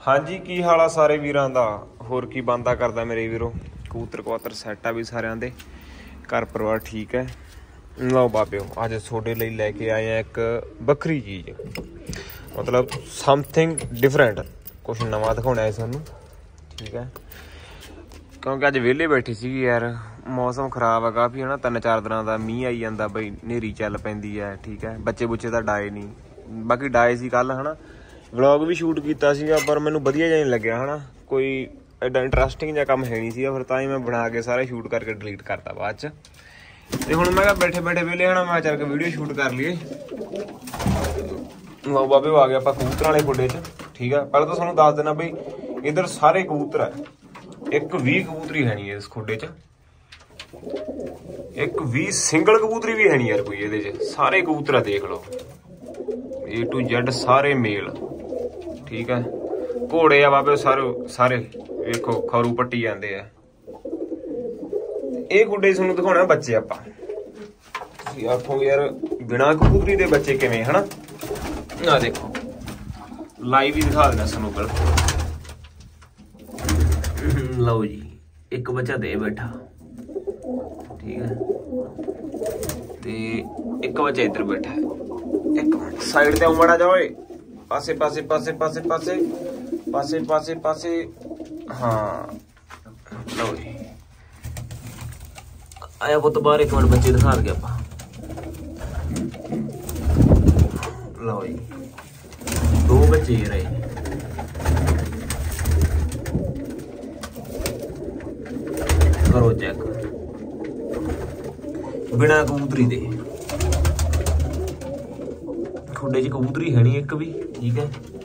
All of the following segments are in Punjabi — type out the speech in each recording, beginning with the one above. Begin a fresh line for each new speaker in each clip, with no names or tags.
हाँ जी, की हाल आ सारे वीरां दा। होर की बनदा करदा मेरे वीरो। कबूतर कबूतर सैट आ भी सारिਆਂ ਦੇ, घर परिवार ठीक है। लो बाबिओ, अज थोड़े लिए लैके आए हैं एक बखरी चीज़, मतलब समथिंग डिफरेंट, कुछ नवा दिखाना है सानू, ठीक है। क्योंकि अज वेले बैठी सी यार, मौसम खराब है काफ़ी है ना, 3-4 दिन का मीह आई जाता बई, नेरी चल पैंदी है, ठीक है। बच्चे बुच्चे तो डाए नहीं, बाकी डाए सी कल है ना, व्लॉग भी शूट किया सीगा, पर मैनू वधिया जिहा नहीं लग्या है ना, कोई एडा इंटरस्टिंग जिहा काम है नहीं सीगा, फिर तां ही मैं बना के सारे शूट करके डिलीट करता बाद च। ते हुण मैं बैठे बैठे वेले है ना, मैं चल के वीडियो शूट कर लिए। लो बाबे आ गए आप कबूतर वाले खुडे च, ठीक है। पहले तो तुहानूं दस देना बई इधर सारे कबूतर है, एक भी कबूतरी है नहीं इस खुडे च, एक भी सिंगल कबूतरी भी है नहीं यार कोई इहदे च। सारे कबूतर देख लो, A to Z सारे मेल, ठीक है। घोड़े आ बाबे सारे सारे देखो खरू पट्टी जाते हैं। ये खुडे तुहानूं दिखाउणा बच्चे आपां, आखोगे यार बिना कबूतरी दे बच्चे किवें, है ना। आ देखो लाइव ही दिखा देना सानूं बिल्कुल। लो जी, एक बच्चा दे बैठा, ठीक है, ते एक बच्चा इधर बैठा है। एक मिनट साइड ते आओ मड़ा जाओ, पासे पासे पासे पासे पासे पासे पासे पासे, हाँ लो जी आया पुत बाहर, एक मिनट बच्चे दिखा गया आपा। लो जी 2 बच्चे ही रहे, करो चेक बिना कबूतरी दे। खुडे च कबूतरी है नहीं एक भी, ठीक है।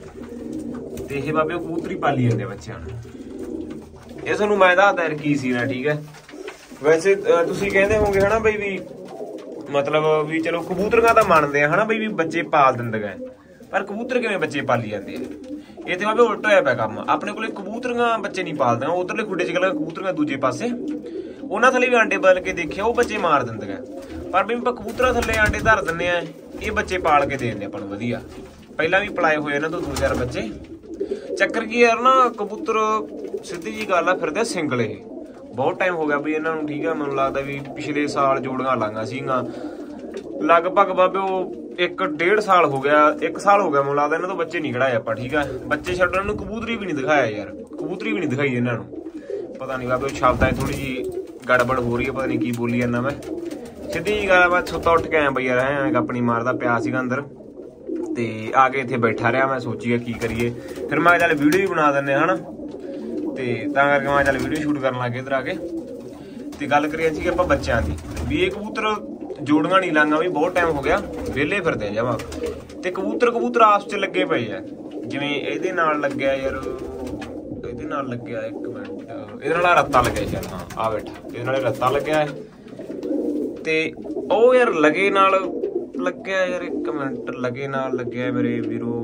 ते ये बाबे कबूतरी पाली जाते बच्चों ने। ये सानू मैं दसदा यार की सीन है, ठीक है। वैसे तुसीं कहंदे होगे है ना बई भी, मतलब भी चलो कबूतरियां तां मनदे है ना बई भी बच्चे पाल दिंदे गए, पर कबूतर किवें बच्चे पाली जाते हैं। इत्थे बाबे उल्टा होया पिया काम, अपने कोले कबूतरियां बच्चे नहीं पालदे, उधरले खुडे च गल कबूतरियां दूजे पासे, उन्हां थल्ले भी आंडे बदल के देखिया, वो बच्चे मार दिंदे गए। पर भी ਆਪਾਂ कबूतरां थल्ले आंडे धर दिंदे आ, ये बच्चे पाल के दे दिंदे ਆਪਾਂ ਨੂੰ ਵਧੀਆ। ਪਹਿਲਾਂ ਵੀ ਪਲਾਏ ਹੋਏ ਇਹਨਾਂ ਤੋਂ 2-4 ਬੱਚੇ। ਚੱਕਰ ਕੀ ਯਾਰ ਨਾ, ਕਬੂਤਰ ਸਿੱਧੀ ਜੀ ਗੱਲ ਆ ਫਿਰਦੇ ਸਿੰਗਲ, ਇਹ ਬਹੁਤ ਟਾਈਮ ਹੋ ਗਿਆ ਵੀ ਇਹਨਾਂ ਨੂੰ, ਠੀਕ ਹੈ। ਮੈਨੂੰ ਲੱਗਦਾ ਵੀ ਪਿਛਲੇ ਸਾਲ ਜੋੜੀਆਂ ਲਾਂਗਾ ਸੀਗੀਆਂ ਲਗਭਗ ਬਾਬੇ, ਉਹ 1-1.5 ਸਾਲ ਹੋ ਗਿਆ, 1 ਸਾਲ ਹੋ ਗਿਆ ਮੈਨੂੰ ਲੱਗਦਾ ਇਹਨਾਂ ਤੋਂ ਬੱਚੇ ਨਹੀਂ ਕਢਾਏ ਆਪਾਂ, ਠੀਕ ਹੈ। ਬੱਚੇ ਛੱਡਣ ਨੂੰ ਕਬੂਤਰੀ ਵੀ ਨਹੀਂ ਦਿਖਾਇਆ ਯਾਰ, ਕਬੂਤਰੀ ਵੀ ਨਹੀਂ ਦਿਖਾਈ ਇਹਨਾਂ ਨੂੰ। ਪਤਾ ਨਹੀਂ ਬਾਬੇ ਸ਼ਬਦਾਂ 'ਚ ਥੋੜੀ ਜੀ ਗੜਬੜ ਹੋ ਰਹੀ ਹੈ, ਪਤਾ ਨਹੀਂ ਕੀ ਬੋਲੀ ਜਾਂਦਾ ਮੈਂ। सीधी जी गल, मैं सुत्ता उठ के आया बई यार, अपनी मारदा पिया सीगा अंदर, ते आके इत्थे बैठा रहा। मैं सोचिया की करिए, फिर मैं चल वीडियो भी बना दिंदे है ना, ते तां करके मैं चल वीडियो शूट करन लग गए इधर आके। ते गल करिए सी आपां बच्चों की भी, ये कबूतर जोड़ियां नहीं लांगा भी, बहुत टाइम हो गया वेले फिरदे जमा। ते कबूतर आपस च लगे पे है, जिवें इहदे नाल लग्गिया यार, इहदे नाल लग्गिया, एक मिनट इहदे नाल रत्ता लग्गिया, चल हाँ आ बैठा, इहदे नाल रत्ता लग्गिया है, ते ओ यार लगे नाल लग्या यार, एक मिनट लगे नाल लग्या मेरे वीरो,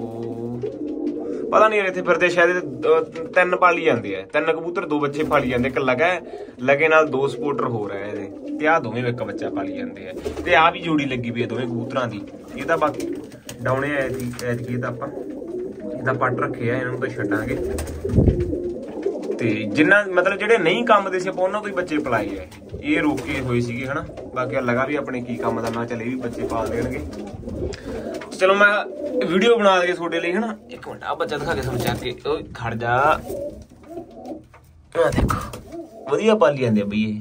पता नहीं यार इत्थे फिरदे शायद 3 पाली जांदे है, 3 कबूतर 2 बच्चे पाली जांदे, एक लगा लगे नाल 2 सपोर्टर हो रहा है इहदे, ते आ दोवें एक बच्चा पाली जांदे है, ते आ भी जोड़ी लगी पई है दोवें कबूतरां दी। ये तां बाकी डाउणे ऐतकी तां आपां इहदा पट रखे आ, इन्हां नूं तां छड्डांगे। ते जिन्ना मतलब ਜਿਹੜੇ नहीं ਕੰਮ ਦੇ ਸੀ ਆਪਾਂ ਉਹਨਾਂ ਤੋਂ ਹੀ ਬੱਚੇ ਪਲਾਏ ਆ, ਇਹ ਰੋਕੇ ਹੋਏ ਸੀਗੇ ਹਨਾ। ਬਾਕੀ ਲਗਾ ਵੀ ਆਪਣੇ ਕੀ ਕੰਮ ਦਾ, ਮੈਂ ਚੱਲ ਇਹ ਵੀ ਬੱਚੇ ਪਾਲ ਦੇਣਗੇ। ਚਲੋ ਮੈਂ ਵੀਡੀਓ ਬਣਾ ਦੇ ਤੁਹਾਡੇ ਲਈ ਹਨਾ। ਇੱਕ ਮਿੰਟ ਆ ਬੱਚਾ ਦਿਖਾ ਕੇ ਤੁਹਾਨੂੰ ਚੱਕ ਕੇ, ਓਏ ਖੜ ਜਾ, ਆ ਦੇਖੋ ਵਧੀਆ ਪਾਲੀ ਜਾਂਦੇ ਆ ਬਈ ਇਹ।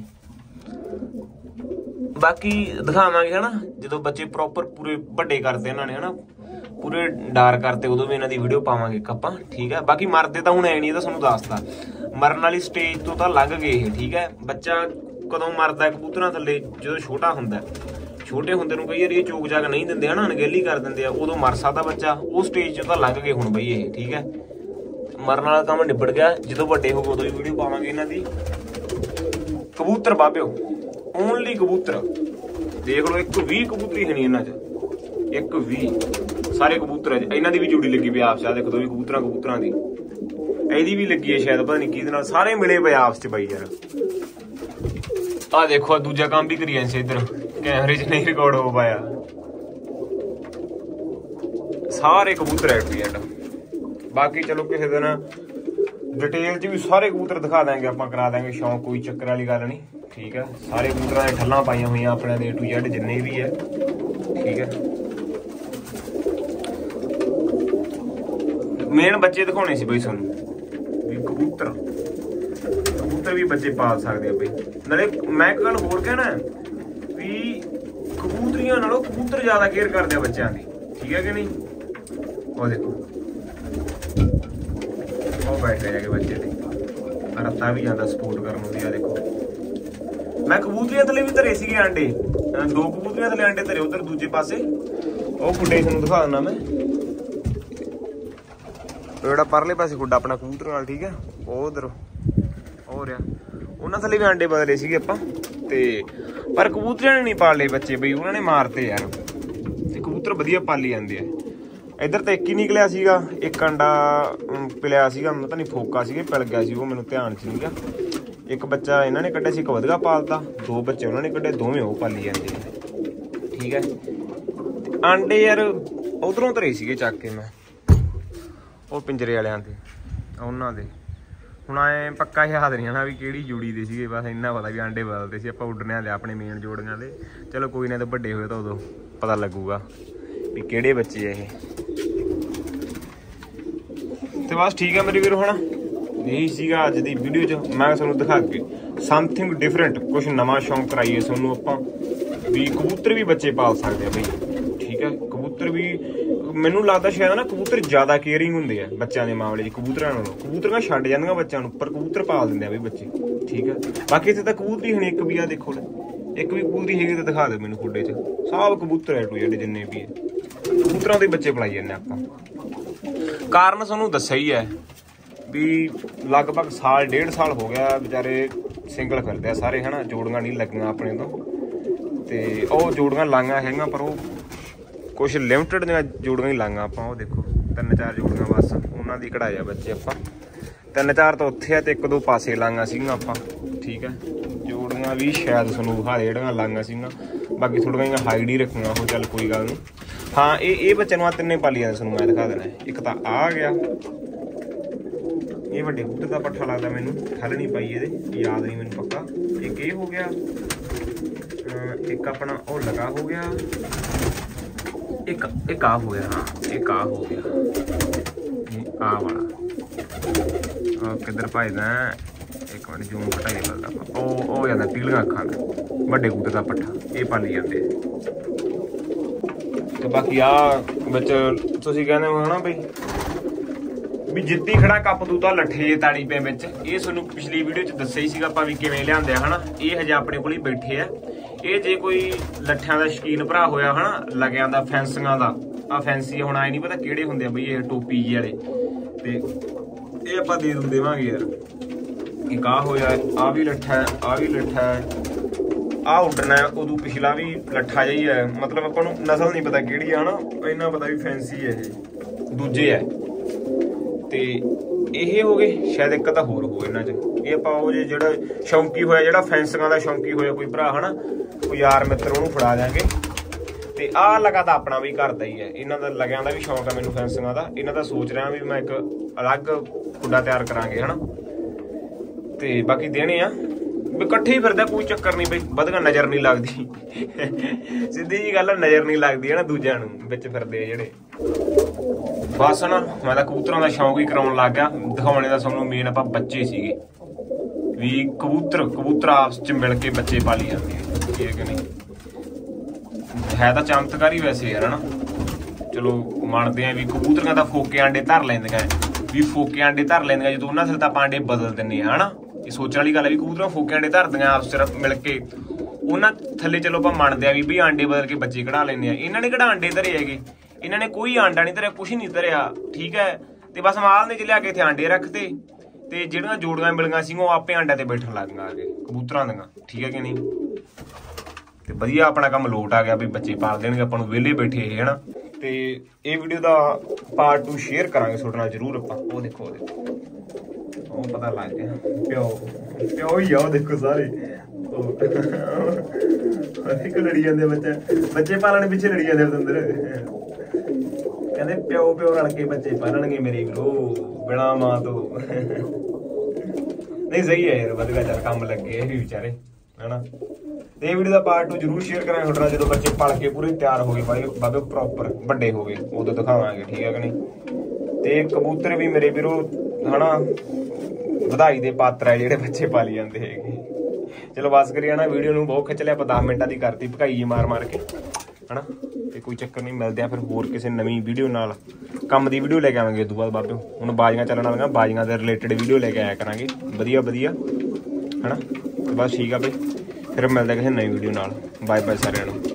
ਬਾਕੀ ਦਿਖਾਵਾਂਗੇ ਹਨਾ ਜਦੋਂ ਬੱਚੇ ਪ੍ਰੋਪਰ ਪੂਰੇ ਵੱਡੇ ਕਰਦੇ ਇਹਨਾਂ ਨੇ ਹਨਾ, पूरे डार करते उदों भी इन्हां दी वीडियो पावांगे आपां, ठीक है। बाकी मरदे तां हुण है नहीं, तुहानूं दसदा मरन वाली स्टेज तो तां लंघ गए ये, ठीक है। बच्चा कदों मरदा कबूतरां थल्ले, जदों छोटा हुंदा, छोटे हुंदे नूं कई वारी ये चोक जाग नहीं दिंदे हना, अणगहली कर दिंदे आ, उदों मर सकदा बच्चा, उस स्टेज तो तां लंघ गए हुण बई ये, ठीक है। मरन वाला काम निबड़ गया, जदों वड्डे हो गए उदों ही वीडियो पावांगे इन्हां दी। कबूतर बाबिओ ओनली कबूतर देख लो, एक भी कबूतरी है नहीं इन्हां च, एक भी सारे कबूतर है। इन्हां दी भी जोड़ी लगी पई आपस, देखो दो कबूतरां दी, ਇਹਦੀ भी लगी है शायद, पता नहीं किहदे नाल, सारे मिले पे आपस च बई यार। आ देखो दूजा काम भी करी जांदे इधर, कैमरे च नहीं रिकॉर्ड हो पाया, सारे कबूतर है बाकी चलो किसी दिन डिटेल च भी सारे कबूतर दिखा देंगे, आप करा देंगे शौक, कोई चक्कर वाली गल नहीं। ठीक है, सारे कबूतर ने ठल्लां पाइया हुई अपने A to Z जिन्ने भी है। ठीक है, मेन बच्चे दिखाने सी बई सानू भी कबूतर भी बच्चे पाल सकते हैं बई। नाले मैं एक गल होर कहना भी कबूतरियां नालों कबूतर ज्यादा केयर करते बच्चों की। ठीक है कि नहीं? वो देखो वो बैठ रहे जाके बच्चे थे, रत्ता भी जाता सपोर्ट करने। देखो मैं कबूतरियां थले भी धरे सीगे अंडे, 2 कबूतरियां थले अंडे धरे उधर दूजे पासे। वो खुड्डे तुहानूं दिखा दिना मैं, जोड़ा परले पासे खुड्डा अपना कबूतर नाल। ठीक है, वो उधर हो रहा उन्होंने थले भी अंडे बदले सीगे आपां ते, पर कबूतरियां ने नहीं पाल लए बच्चे बई, उन्होंने मारते यार। ते कबूतर वधिया पाली जांदे आ। इधर तो एक ही निकलिया सीगा, एक अंडा पिलिया सीगा, पता नहीं फोका सीगे पिल गया सी, वो मैनूं ध्यान च नहीं गा। एक बच्चा इन्होंने कड्ढिया सी, एक वधिया पालता, 2 बच्चे उन्होंने कड्ढे, दोवें वो पाली जांदे। ठीक है, अंडे यार उधरों धरे सीगे चक के मैं, वो पिंजरे वालियां ते उन्हां दे। ਹੁਣ ਐ ਪੱਕਾ ਯਾਦ ਨਹੀਂ ਨਾ ਵੀ ਕਿਹੜੀ ਜੋੜੀ ਦੇ ਸੀਗੇ, ਬਸ ਇੰਨਾ ਪਤਾ ਵੀ ਆਂਡੇ ਬਦਲਦੇ ਸੀ ਆਪਾਂ ਉੱਡਣਿਆਂ ਦੇ ਆਪਣੇ ਮੇਨ ਜੋੜੀਆਂ ਦੇ। ਚਲੋ ਕੋਈ ਨਾ, ਤਾਂ ਵੱਡੇ ਹੋਏ ਤਾਂ ਉਦੋਂ ਪਤਾ ਲੱਗੂਗਾ ਵੀ ਕਿਹੜੇ ਬੱਚੇ ਆ ਇਹ। ਤੇ ਬਸ ਠੀਕ ਹੈ ਮੇਰੇ ਵੀਰੋ, ਹੁਣ ਇਹੀ ਸੀਗਾ ਅੱਜ ਦੀ ਵੀਡੀਓ 'ਚ। ਮੈਂ ਤੁਹਾਨੂੰ ਦਿਖਾ ਕੇ ਸਮਥਿੰਗ ਡਿਫਰੈਂਟ, ਕੁਛ ਨਵਾਂ ਸ਼ੌਂਕ ਕਰਾਈਏ ਤੁਹਾਨੂੰ ਆਪਾਂ ਵੀ ਕਬੂਤਰ ਵੀ ਬੱਚੇ ਪਾਲ ਸਕਦੇ ਆ ਬਈ। ਠੀਕ ਹੈ, ਕਬੂਤਰ ਵੀ ਮੈਨੂੰ ਲੱਗਦਾ ਸ਼ਾਇਦ ਨਾ ਕਬੂਤਰ ਜ਼ਿਆਦਾ ਕੇਅਰਿੰਗ ਹੁੰਦੇ ਆ ਬੱਚਿਆਂ ਦੇ ਮਾਮਲੇ 'ਚ ਕਬੂਤਰਾਂ ਨਾਲੋਂ। ਕਬੂਤਰਾਂ ਛੱਡ ਜਾਂਦੀਆਂ ਬੱਚਿਆਂ ਨੂੰ, ਪਰ ਕਬੂਤਰ ਪਾਲ ਦਿੰਦੇ ਆ ਬਈ ਬੱਚੇ। ਠੀਕ ਹੈ, ਬਾਕੀ ਇੱਥੇ ਤਾਂ ਕਬੂਤਰੀ ਹੁਣ ਇੱਕ ਵੀ ਆ, ਦੇਖੋ ਇੱਕ ਵੀ ਕਬੂਤਰੀ ਹੈਗੀ ਤਾਂ ਦਿਖਾ ਦਿਓ ਮੈਨੂੰ ਖੁੱਡੇ 'ਚ। ਸਭ ਕਬੂਤਰ A to Z ਜਿੰਨੇ ਵੀ ਹੈ, ਕਬੂਤਰਾਂ ਦੇ ਬੱਚੇ ਪਲਾਈ ਜਾਂਦੇ ਆਪਾਂ। ਕਾਰਨ ਤੁਹਾਨੂੰ ਦੱਸਿਆ ਹੀ ਹੈ ਵੀ ਲਗਭਗ ਸਾਲ 1.5 ਸਾਲ ਹੋ ਗਿਆ ਵਿਚਾਰੇ ਸਿੰਗਲ ਫਿਰਦੇ ਆ ਸਾਰੇ, ਹੈ ਨਾ। ਜੋੜੀਆਂ ਨਹੀਂ ਲੱਗੀਆਂ ਆਪਣੇ ਤੋਂ, ਤੇ ਉਹ ਜੋੜੀਆਂ ਲਾਈਆਂ ਹੈਗੀਆਂ ਪਰ ਉਹ ਕੁਛ ਲਿਮਟਿਡ ਦੀਆਂ ਜੋੜੀਆਂ ਹੀ ਲਾਈਆਂ ਆਪਾਂ। ਉਹ ਦੇਖੋ 3-4 ਜੋੜੀਆਂ ਬਸ, ਉਹਨਾਂ ਦੀ ਕਢਾਏ ਆ ਬੱਚੇ ਆਪਾਂ। 3-4 ਤਾਂ ਉੱਥੇ ਆ ਤੇ 1-2 ਪਾਸੇ ਲਾਈਆਂ ਸੀਗੀਆਂ ਆਪਾਂ। ਠੀਕ ਹੈ, ਜੋੜੀਆਂ ਵੀ ਸ਼ਾਇਦ ਤੁਹਾਨੂੰ ਦਿਖਾ ਦੇ ਜਿਹੜੀਆਂ ਲਾਈਆਂ ਸੀਗੀਆਂ, ਬਾਕੀ ਥੋੜੀਆਂ ਜਿਹੀਆਂ ਹਾਈਡ ਹੀ ਰੱਖੀਆਂ ਉਹ। ਚੱਲ ਕੋਈ ਗੱਲ ਨਹੀਂ। ਹਾਂ, ਇਹ ਬੱਚੇ ਨੂੰ ਆ ਤਿੰਨੇ ਪਾਲੀ ਜਾਂਦੇ, ਤੁਹਾਨੂੰ ਮੈਂ ਦਿਖਾ ਦੇਣਾ। ਇੱਕ ਤਾਂ ਆ ਗਿਆ, ਇਹ ਵੱਡੇ ਕਬੂਤਰ ਦਾ ਪੱਠਾ ਲੱਗਦਾ ਮੈਨੂੰ, ਠੱਲ ਨਹੀਂ ਪਾਈ ਇਹਦੇ, ਯਾਦ ਨਹੀਂ ਮੈਨੂੰ ਪੱਕਾ। ਇੱਕ ਇਹ ਹੋ ਗਿਆ, ਇੱਕ ਆਪਣਾ ਉਹ ਲਗਾ ਹੋ ਗਿਆ, ਇੱਕ ਆ ਹੋ ਗਿਆ। ਹਾਂ, ਇੱਕ ਆ ਹੋ ਗਿਆ, ਆ ਵਾਲਾ। ਕਿੱਧਰ ਭਜਦਾ? ਇੱਕ ਮਿੰਟ ਜੂਮ ਘਟਾਈ ਚੱਲਦਾ ਆਪਾਂ। ਉਹ ਜਾਂਦਾ ਪੀਲੀਆਂ ਅੱਖਾਂ ਦਾ ਵੱਡੇ ਕਬੂਤਰ ਦਾ ਪੱਠਾ, ਇਹ ਪਾਲੀ ਜਾਂਦੇ। ਤੇ ਬਾਕੀ ਆ ਵਿੱਚ ਤੁਸੀਂ ਕਹਿੰਦੇ ਹੋ ਹਨਾ ਬਈ ਵੀ ਜਿੱਤੀ ਖੜਾ ਕੱਪ ਦੂਤਾ ਲੱਠੇ ਤਾੜੀ ਪੇ ਵਿੱਚ। ਇਹ ਤੁਹਾਨੂੰ ਪਿਛਲੀ ਵੀਡੀਓ 'ਚ ਦੱਸਿਆ ਹੀ ਸੀਗਾ ਆਪਾਂ ਵੀ ਕਿਵੇਂ ਲਿਆਂਦੇ ਆ, ਹਨਾ। ਇਹ ਹਜੇ ਆਪਣੇ ਕੋਲ ਹੀ ਬੈਠੇ ਆ। ਇਹ ਜੇ ਕੋਈ ਲੱਠਿਆਂ ਦਾ ਸ਼ੌਕੀਨ ਭਰਾ ਹੋਇਆ ਹਨਾ, ਲਗਿਆਂ ਦਾ, ਫੈਂਸੀਆਂ ਦਾ, ਆ ਫੈਂਸੀ ਹੁਣ ਆਏ ਨਹੀਂ ਪਤਾ ਕਿਹੜੇ ਹੁੰਦੇ ਆ ਬਈ ਇਹ ਟੋਪੀ ਜਿਹੇ ਵਾਲੇ, ਤੇ ਇਹ ਆਪਾਂ ਦੇ ਦੇਵਾਂਗੇ ਯਾਰ। ਇੱਕ ਆ ਹੋਇਆ, ਆ ਵੀ ਲੱਠਾ ਹੈ, ਆ ਵੀ ਲੱਠਾ ਹੈ, ਆ ਉੱਡਣਾ ਉਦੋਂ ਪਿਛਲਾ ਵੀ ਲੱਠਾ ਜਿਹਾ ਹੀ ਹੈ। ਮਤਲਬ ਆਪਾਂ ਨੂੰ ਨਸਲ ਨਹੀਂ ਪਤਾ ਕਿਹੜੀ ਆ ਹਨਾ, ਇੰਨਾ ਪਤਾ ਵੀ ਫੈਂਸੀ ਹੈ ਇਹ, ਦੂਜੇ ਹੈ। ਤੇ ਇਹ ਹੋ ਗਏ, ਸ਼ਾਇਦ ਇੱਕ ਤਾਂ ਹੋਰ ਹੋ ਇਹਨਾਂ 'ਚ। ਇਹ ਆਪਾਂ ਉਹ ਜਿਹੜਾ ਸ਼ੌਂਕੀ ਹੋਇਆ, ਜਿਹੜਾ ਫੈਂਸਿੰਗਾਂ ਦਾ ਸ਼ੌਂਕੀ ਹੋਇਆ ਕੋਈ ਭਰਾ ਹਨਾ, ਕੋਈ ਯਾਰ ਮਿੱਤਰ, ਉਹਨੂੰ ਫੜਾ ਦਿਆਂਗੇ। ਤੇ ਆਹ ਲਗਾ ਤਾਂ ਆਪਣਾ ਵੀ ਘਰ ਦਾ ਹੀ ਹੈ, ਇਹਨਾਂ ਦਾ ਲਗਿਆਂ ਦਾ ਵੀ ਸ਼ੌਂਕ ਆ ਮੈਨੂੰ ਫੈਂਸਿੰਗਾਂ ਦਾ। ਇਹਨਾਂ ਦਾ ਸੋਚ ਰਿਹਾ ਵੀ ਮੈਂ ਇੱਕ ਅਲੱਗ ਖੁੱਡਾ ਤਿਆਰ ਕਰਾਂਗੇ ਹਨਾ। ਤੇ ਬਾਕੀ ਦੇਣੇ ਆ ਵੀ ਇਕੱਠੇ ਹੀ ਫਿਰਦਾ, ਕੋਈ ਚੱਕਰ ਨਹੀਂ ਬਈ, ਵਧੀਆ ਨਜ਼ਰ ਨਹੀਂ ਲੱਗਦੀ। ਸਿੱਧੀ ਜੀ ਗੱਲ, ਨਜ਼ਰ ਨਹੀਂ ਲੱਗਦੀ ਹੈ ਨਾ ਦੂਜਿਆਂ ਨੂੰ ਵਿੱਚ ਫਿਰਦੇ ਆ ਜਿਹੜੇ। ਬਸ ਨਾ ਮੈਂ ਤਾਂ ਕਬੂਤਰਾਂ ਦਾ ਸ਼ੌਂਕ ਹੀ ਕਰਾਉਣ ਲੱਗ ਗਿਆ। ਦਿਖਾਉਣੇ ਦਾ ਸਾਨੂੰ ਮੇਨ ਆਪਾਂ ਬੱਚੇ ਸੀਗੇ ਵੀ ਕਬੂਤਰ ਆਪਸ ਚ ਮਿਲ ਕੇ ਬੱਚੇ ਪਾਲੀ ਜਾਂਦੇ ਆ। ਠੀਕ ਹੈ ਕਿ ਨਹੀਂ? ਹੈ ਤਾਂ ਚਮਤਕਾਰ ਹੀ ਵੈਸੇ ਯਾਰ ਹਨਾ। ਚਲੋ ਮੰਨਦੇ ਆ ਵੀ ਕਬੂਤਰੀਆਂ ਦਾ ਫੋਕੇ ਆਂਡੇ ਧਰ ਲੈਂਦੀਆਂ, ਵੀ ਫੋਕੇ ਆਂਡੇ ਧਰ ਲੈਂਦੀਆਂ ਜਦੋਂ ਉਹਨਾਂ ਥੱਲੇ ਤਾਂ ਆਪਾਂ ਆਂਡੇ ਬਦਲ ਦਿੰਦੇ ਆ ਹਨਾ। ਇਹ ਸੋਚਣ ਵਾਲੀ ਗੱਲ ਹੈ ਵੀ ਕਬੂਤਰਾਂ ਫੋਕੇ ਆਂਡੇ ਧਰਦੀਆਂ ਆਪਸ ਚ ਮਿਲ ਕੇ, ਉਹਨਾਂ ਥੱਲੇ ਚਲੋ ਆਪਾਂ ਮੰਨਦੇ ਆ ਵੀ ਆਂਡੇ ਬਦਲ ਕੇ ਬੱਚੇ ਕਢਾ ਲੈਂਦੇ ਆ। ਇਹਨਾਂ ਨੇ ਕਿਹੜਾ ਆਂਡੇ ਧਰੇ ਹੈਗੇ, ਇਹਨਾਂ ਨੇ ਕੋਈ ਆਂਡਾ ਨਹੀਂ ਧਰਿਆ, ਕੁਛ ਨਹੀਂ ਧਰਿਆ। ਠੀਕ ਹੈ, ਤੇ ਬਸ ਮਾਲ ਨੇ ਚ ਲਿਆ ਕੇ ਇੱਥੇ ਆਂਡੇ ਰੱਖਤੇ, ਤੇ ਜਿਹੜੀਆਂ ਜੋੜੀਆਂ ਮਿਲੀਆਂ ਸੀ ਉਹ ਆਪੇ ਆਂਡਿਆਂ ਤੇ ਬੈਠਣ ਲੱਗ ਗਈਆਂ ਆ ਕੇ ਕਬੂਤਰਾਂ ਦੀਆਂ। ਠੀਕ ਹੈ ਕਿ ਨਹੀਂ? ਤੇ ਵਧੀਆ ਆਪਣਾ ਕੰਮ ਲੋਟ ਆ ਗਿਆ ਵੀ ਬੱਚੇ ਪਾਲ ਦੇਣਗੇ ਆਪਾਂ ਨੂੰ, ਵਿਹਲੇ ਬੈਠੇ ਇਹ ਹਨਾ। ਤੇ ਇਹ ਵੀਡੀਓ ਦਾ ਪਾਰਟ 2 ਸ਼ੇਅਰ ਕਰਾਂਗੇ ਤੁਹਾਡੇ ਨਾਲ ਜ਼ਰੂਰ ਆਪਾਂ। ਉਹ ਦੇਖੋ ਉਹ ਪਤਾ ਲੱਗ ਗਿਆ, ਪਿਓ ਹੀ ਆ ਉਹ ਦੇਖੋ ਸਾਰੇ ਇੱਕ ਲੜੀ ਜਾਂਦੇ ਬੱਚੇ ਪਾਲਣ ਪਿੱਛੇ ਲੜੀ ਜਾਂਦੇ ਅੰਦਰ। ਕਹਿੰਦੇ ਪਿਓ ਪਿਓ ਰਲ ਕੇ ਬੱਚੇ ਪਾਲਣਗੇ ਮੇਰੇ ਵੀਰੋ ਬਿਨਾ ਮਾਂ ਤੋਂ। ਨਹੀਂ ਸਹੀ ਹੈ ਯਾਰ, ਵਧੀਆ ਚੱਲ ਕੰਮ ਲੱਗੇ ਇਹ ਵੀ ਵਿਚਾਰੇ ਹਨਾ। ਤੇ ਇਹ ਵੀਡੀਓ ਦਾ ਪਾਰਟ 2 ਜ਼ਰੂਰ ਸ਼ੇਅਰ ਕਰਾਂਗੇ ਤੁਹਾਡੇ ਨਾਲ, ਜਦੋਂ ਬੱਚੇ ਪਲ ਕੇ ਪੂਰੇ ਤਿਆਰ ਹੋ ਗਏ ਬਾਬੇ ਪ੍ਰੋਪਰ ਵੱਡੇ ਹੋ ਗਏ ਉਦੋਂ ਦਿਖਾਵਾਂਗੇ, ਠੀਕ ਹੈ ਕਿ ਨਹੀਂ। ਤੇ ਕਬੂਤਰ ਵੀ ਮੇਰੇ ਵੀਰੋ ਹਨਾ ਵਧਾਈ ਦੇ ਪਾਤਰ ਹੈ ਜਿਹੜੇ ਬੱਚੇ ਪਾਲੀ ਜਾਂਦੇ ਹੈਗੇ। ਚਲੋ ਬਸ ਕਰੀਏ ਨਾ, ਵੀਡੀਓ ਨੂੰ ਬਹੁਤ ਖਿੱਚ ਲਿਆ ਆਪਾਂ, 10 ਮਿੰਟਾਂ ਦੀ ਕਰਤੀ ਭਕਾਈ ਮਾਰ ਕੇ ਹਨਾ। ਤੇ ਕੋਈ ਚੱਕਰ ਨਹੀਂ, ਮਿਲਦੇ ਆ ਫਿਰ ਹੋਰ ਕਿਸੇ ਨਵੀਂ ਵੀਡੀਓ ਨਾਲ, ਕੰਮ ਦੀ ਵੀਡੀਓ ਲੈ ਕੇ ਆਵਾਂਗੇ ਉਦੋਂ ਬਾਅਦ ਬਾਬੇ। ਹੁਣ ਬਾਜ਼ੀਆਂ ਚੱਲਣ ਵਾਲੀਆਂ, ਬਾਜ਼ੀਆਂ ਦੇ ਰਿਲੇਟਡ ਵੀਡੀਓ ਲੈ ਕੇ ਆਇਆ ਕਰਾਂਗੇ ਵਧੀਆ ਹਨਾ। ਬਸ ਠੀਕ ਆ ਬਈ, ਫਿਰ ਮਿਲਦੇ ਕਿਸੇ ਨਵੀਂ ਵੀਡੀਓ ਨਾਲ। ਬਾਏ ਬਾਏ ਸਾਰਿਆਂ ਨੂੰ।